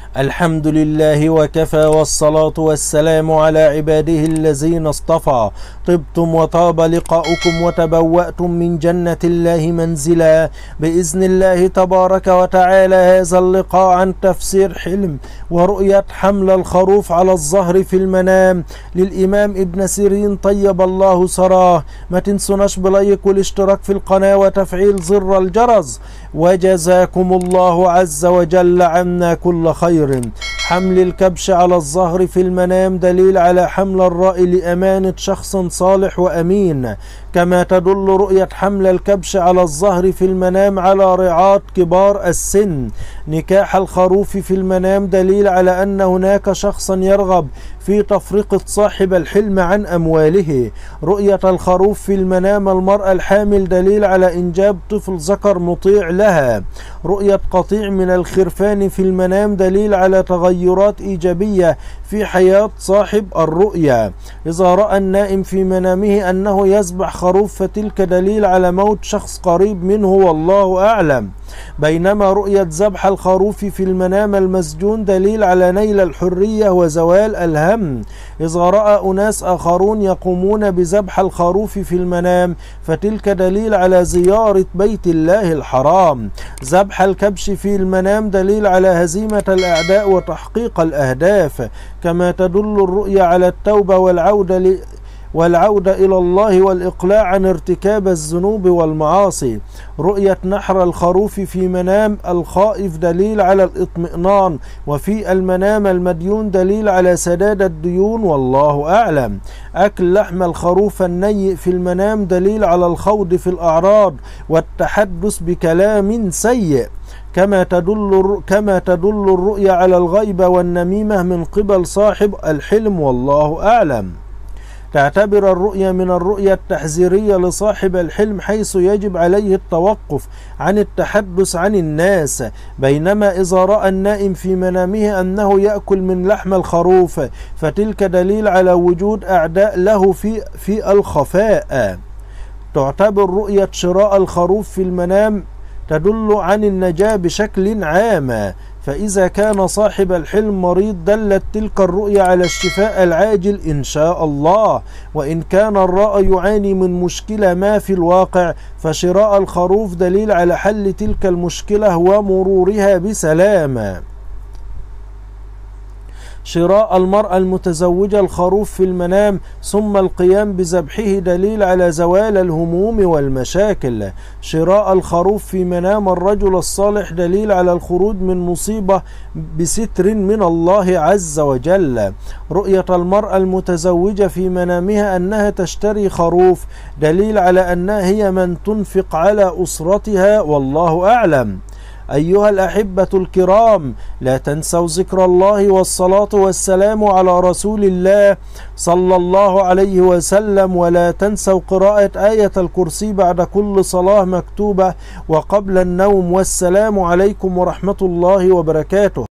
الحمد لله وكفى، والصلاة والسلام على عباده الذين اصطفى. طبتم وطاب لقاؤكم وتبوأتم من جنة الله منزلا بإذن الله تبارك وتعالى. هذا اللقاء عن تفسير حلم ورؤية حمل الخروف على الظهر في المنام للإمام ابن سيرين طيب الله ثراه. ما تنسوناش بلايك والاشتراك في القناة وتفعيل زر الجرس، وجزاكم الله عز وجل عنا كل خير. حمل الكبش على الظهر في المنام دليل على حمل الرأي لأمانة شخص صالح وأمين، كما تدل رؤية حمل الكبش على الظهر في المنام على رعاة كبار السن. نكاح الخروف في المنام دليل على أن هناك شخصا يرغب في تفرقة صاحب الحلم عن أمواله. رؤية الخروف في المنام المرأة الحامل دليل على إنجاب طفل ذكر مطيع لها. رؤية قطيع من الخرفان في المنام دليل على تغيرات إيجابية في حياة صاحب الرؤيا. إذا رأى النائم في منامه أنه يذبح خروف فتلك دليل على موت شخص قريب منه والله أعلم. بينما رؤية ذبح الخروف في المنام المسجون دليل على نيل الحرية وزوال الهم. إذا رأى أناس آخرون يقومون بذبح الخروف في المنام فتلك دليل على زيارة بيت الله الحرام. ذبح الكبش في المنام دليل على هزيمة الأعداء وتحقيق الأهداف، كما تدل الرؤيا على التوبة والعودة إلى الله والإقلاع عن ارتكاب الذنوب والمعاصي. رؤية نحر الخروف في منام الخائف دليل على الاطمئنان، وفي المنام المديون دليل على سداد الديون والله أعلم. أكل لحم الخروف النيء في المنام دليل على الخوض في الأعراض والتحدث بكلام سيء، كما تدل الرؤيا على الغيبة والنميمة من قبل صاحب الحلم والله أعلم. تعتبر الرؤيا من الرؤيا التحذيرية لصاحب الحلم، حيث يجب عليه التوقف عن التحدث عن الناس. بينما إذا رأى النائم في منامه أنه يأكل من لحم الخروف فتلك دليل على وجود أعداء له في الخفاء. تعتبر رؤية شراء الخروف في المنام تدل عن النجاة بشكل عام، فإذا كان صاحب الحلم مريض دلت تلك الرؤيا على الشفاء العاجل إن شاء الله. وإن كان الرائي يعاني من مشكلة ما في الواقع فشراء الخروف دليل على حل تلك المشكلة ومرورها بسلامة. شراء المرأة المتزوجة الخروف في المنام ثم القيام بذبحه دليل على زوال الهموم والمشاكل. شراء الخروف في منام الرجل الصالح دليل على الخروج من مصيبة بستر من الله عز وجل. رؤية المرأة المتزوجة في منامها أنها تشتري خروف دليل على أنها هي من تنفق على أسرتها والله أعلم. أيها الأحبة الكرام، لا تنسوا ذكر الله والصلاة والسلام على رسول الله صلى الله عليه وسلم، ولا تنسوا قراءة آية الكرسي بعد كل صلاة مكتوبة وقبل النوم. والسلام عليكم ورحمة الله وبركاته.